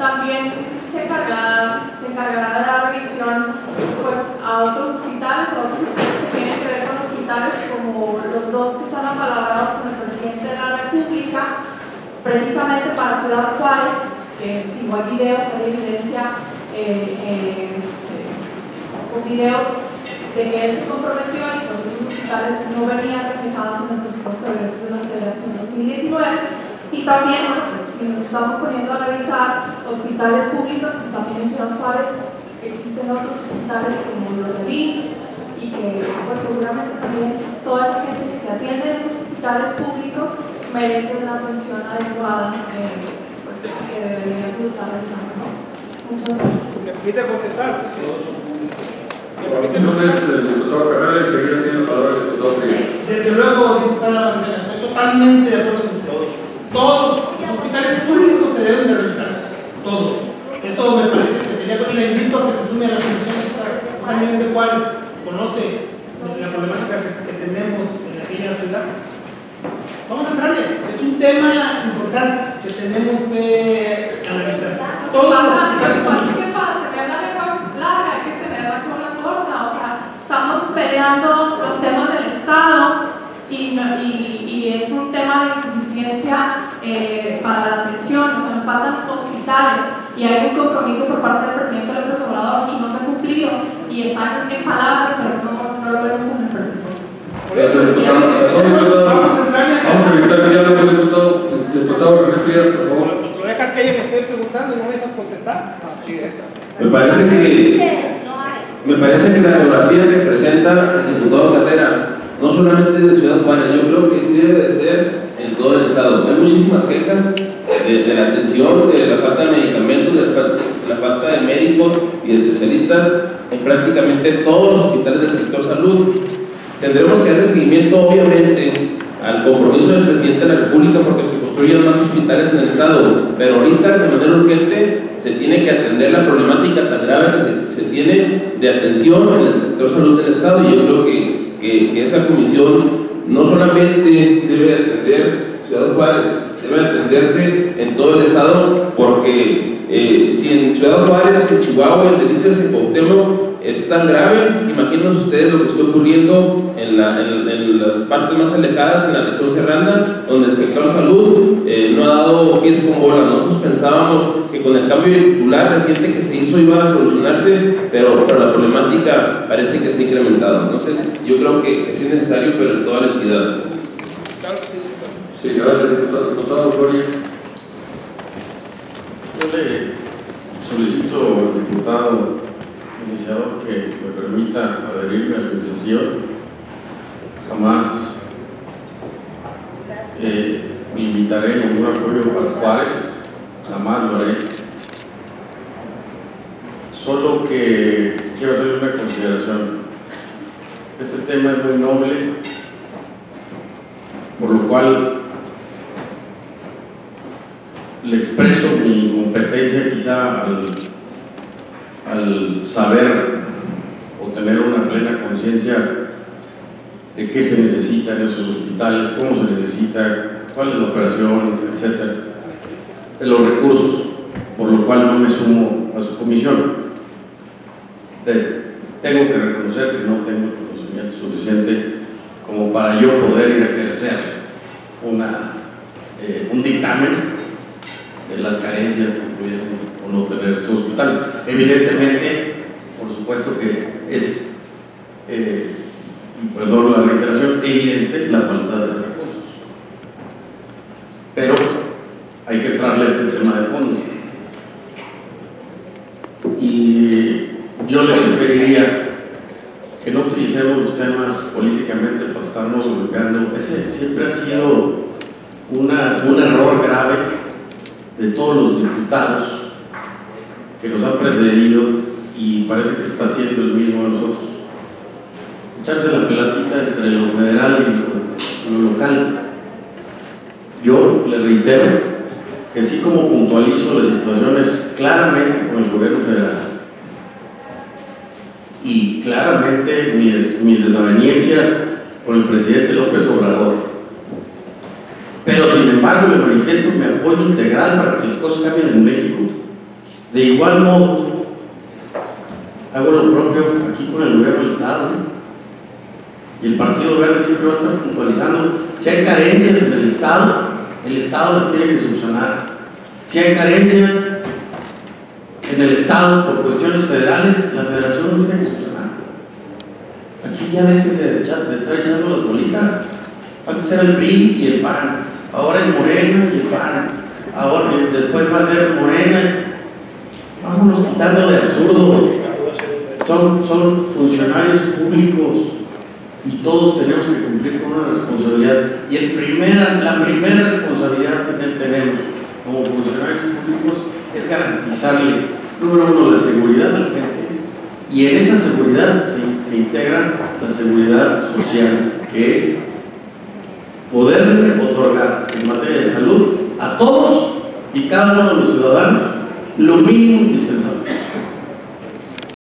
también se encargará de dar revisión pues, a otros hospitales o a otros estudios que tienen que ver con hospitales, como los dos que están apalabrados con el presidente de la República, precisamente para Ciudad Juárez, que igual videos, hay evidencia con videos de que él se comprometió y pues esos hospitales no venían reflejados en el presupuesto de egresos de la Federación 2019. Y también, bueno, pues, si nos estamos poniendo a revisar hospitales públicos, pues también en Ciudad Juárez existen otros hospitales como los de IMSS, y que pues seguramente también toda esa gente que se atiende en esos hospitales públicos merece una atención adecuada, pues, que deberíamos estar realizando, ¿no? Muchas gracias. ¿Me permite contestar? Mi nombre es el diputado Canales, seguirá tiene la palabra el diputado Frías. Desde luego, diputada Marcela, estoy totalmente de acuerdo con usted. Todos los hospitales públicos se deben de revisar, todos. Eso me parece que sería, y le invito a que se sume a la comisión también de Juárez, conoce la problemática que tenemos en aquella ciudad. Vamos a entrarle, es un tema importante que tenemos que analizar. Todos los hospitales públicos. Es que para tener la lengua larga hay que tener la cola corta, o sea, estamos peleando los temas del Estado y es un tema de insuficiencia para la atención, o sea, nos faltan hospitales y hay un compromiso por parte del presidente López Obrador y no se ha cumplido y están en palabras, pero no lo vemos en el presupuesto. Por eso, vamos a entrar en Vamos a evitar el diálogo, diputado René Frías, por favor. Pues lo dejas que ella me esté preguntando y no me dejas contestar. Así es. Me parece que la geografía que presenta el diputado Carrera no solamente de Ciudad Juárez, yo creo que sí debe de ser en todo el estado. Hay muchísimas quejas de la atención, de la falta de medicamentos, de la falta de médicos y especialistas en prácticamente todos los hospitales del sector salud. Tendremos que darle seguimiento, obviamente, al compromiso del presidente de la República porque se construyan más hospitales en el estado, pero ahorita de manera urgente se tiene que atender la problemática tan grave que se tiene de atención en el sector salud del estado, y yo creo que esa comisión no solamente debe atender Ciudad Juárez, debe atenderse en todo el estado, porque si en Ciudad Juárez, en Chihuahua, en Delicias, en Cuauhtémoc es tan grave, imagínense ustedes lo que está ocurriendo en las partes más alejadas, en la región serrana, donde el sector salud no ha dado pies con bola. Nosotros pensábamos que con el cambio de titular reciente que se hizo iba a solucionarse, pero la problemática parece que se ha incrementado. Entonces, yo creo que sí es necesario, pero en toda la entidad. Claro que sí. Sí, gracias, diputado Gloria. Yo le solicito al diputado iniciador que me permita adherirme a su iniciativa. Jamás limitaré ningún apoyo para Juárez, jamás lo haré. Solo que quiero hacer una consideración. Este tema es muy noble, por lo cual le expreso mi incompetencia quizá al saber o tener una plena conciencia de qué se necesita en esos hospitales, cómo se necesita, cuál es la operación, etcétera, de los recursos, por lo cual no me sumo a su comisión. Tengo que reconocer que no tengo el conocimiento suficiente como para yo poder ir a ejercer un dictamen de las carencias que pudiesen o no tener estos hospitales. Evidentemente, por supuesto que es, perdón la reiteración, evidente la falta de recursos. Pero hay que entrarle a este tema de fondo. Y yo les sugeriría que no utilicemos los temas políticamente para estarnos golpeando. Ese siempre ha sido un error grave de todos los diputados que nos han precedido, y parece que está haciendo el mismo de nosotros. Echarse la pelatita entre lo federal y lo local. Yo le reitero que así como puntualizo las situaciones claramente con el gobierno federal y claramente mis desavenencias con el presidente López Obrador, pero sin embargo le manifiesto mi apoyo integral para que las cosas cambien en México, De igual modo, hago lo propio aquí con el gobierno del Estado, y el Partido Verde siempre va a estar puntualizando. Si hay carencias en el Estado las tiene que solucionar. Si hay carencias en el Estado por cuestiones federales, la Federación lo tiene que solucionar. Aquí ya déjense de estar echando las bolitas. Antes era el PRI y el PAN, ahora es Morena y el PAN, ahora después va a ser Morena. Vámonos quitando de absurdo. Son funcionarios públicos y todos tenemos que cumplir con una responsabilidad. Y la primera responsabilidad que tenemos como funcionarios públicos es garantizarle, número uno, la seguridad de la gente, y en esa seguridad se integra la seguridad social, que es poderle otorgar en materia de salud a todos y cada uno de los ciudadanos lo mínimo indispensable